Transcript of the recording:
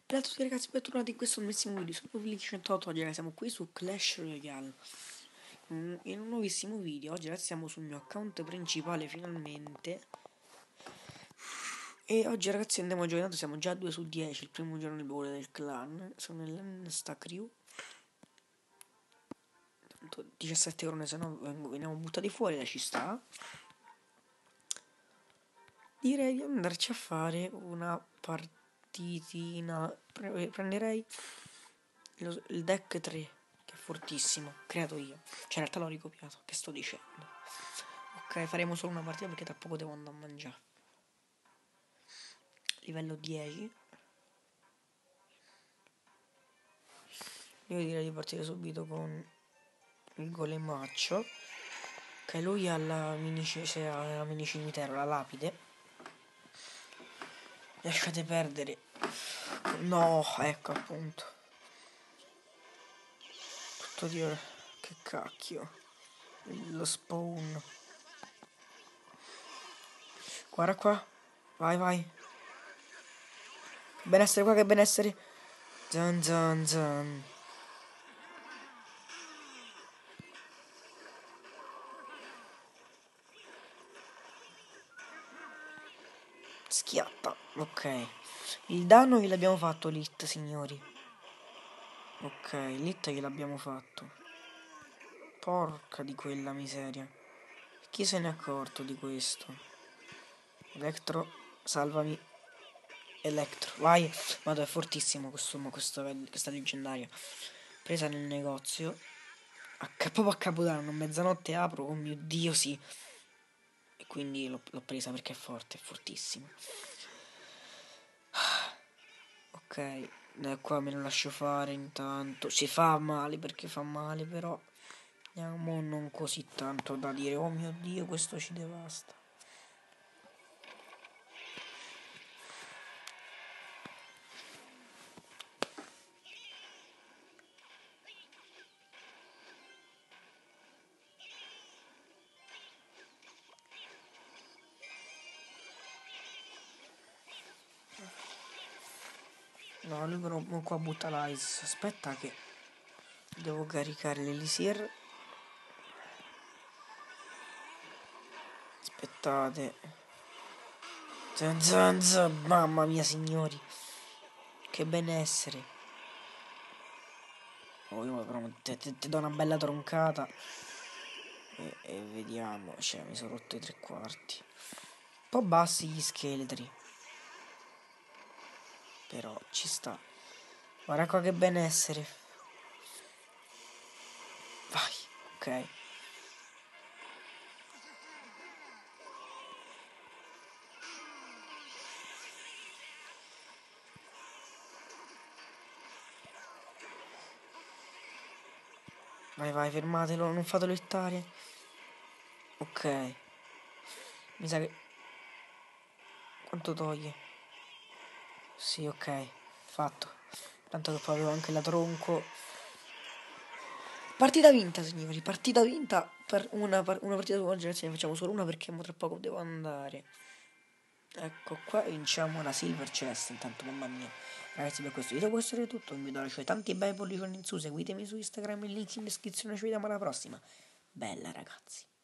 Bella a tutti ragazzi, bentornati in questo nuovissimo video. Sono Willy108, oggi ragazzi siamo qui su Clash Royale. In un nuovissimo video, oggi ragazzi siamo sul mio account principale finalmente. E oggi ragazzi andiamo a giocare, siamo già a 2 su 10, il primo giorno di baule del clan. Sono nell'Sta Crew. 17 ore, se no veniamo buttati fuori, ci sta. Direi di andarci a fare una partitina. Prenderei il deck 3, che è fortissimo, creato io. Cioè in realtà l'ho ricopiato, che sto dicendo. Ok, faremo solo una partita perché tra poco devo andare a mangiare. Livello 10. Io direi di partire subito con il golemaccio. Che lui ha la mini cimitero, la lapide. Lasciate perdere. No, ecco appunto. Tutto Dio, che cacchio. Lo spawn. Guarda qua. Vai, vai. Che benessere qua, che benessere. Zan zan zan. Schiatta. Ok. Il danno gliel'abbiamo fatto Lit, signori. Ok, Lit gliel'abbiamo fatto. Porca di quella miseria. Chi se n'è accorto di questo? Electro, salvami. Electro, vai. Vado, è fortissimo questa leggendaria. Presa nel negozio. Proprio a Capodanno, mezzanotte apro. Oh mio Dio, sì. E quindi l'ho presa perché è forte, è fortissima. Ok, qua me lo lascio fare intanto. Si fa male perché fa male, però andiamo non così tanto da dire oh mio Dio, questo ci devasta. No, lui però qua butta l'ice. Aspetta che devo caricare l'elisir. Aspettate. Zan zan zan. Mamma mia signori. Che benessere. Oh, io però ti do una bella troncata. E vediamo. Cioè, mi sono rotto i 3/4. Un po' bassi gli scheletri. Però ci sta. Guarda qua che benessere. Vai. Ok. Vai, vai, fermatelo, non fatelo ittare. Ok. Mi sa che... Quanto toglie? Sì, ok. Fatto. Tanto che poi avevo anche la tronco. Partita vinta, signori. Partita vinta per una partita di oggi. Ne facciamo solo una perché tra poco devo andare. Ecco qua vinciamo la silver chest. Intanto, mamma mia. Ragazzi, per questo video può essere tutto. Vi do tanti bei pollicioni in su. Seguitemi su Instagram, il link in descrizione. Ci vediamo alla prossima. Bella, ragazzi.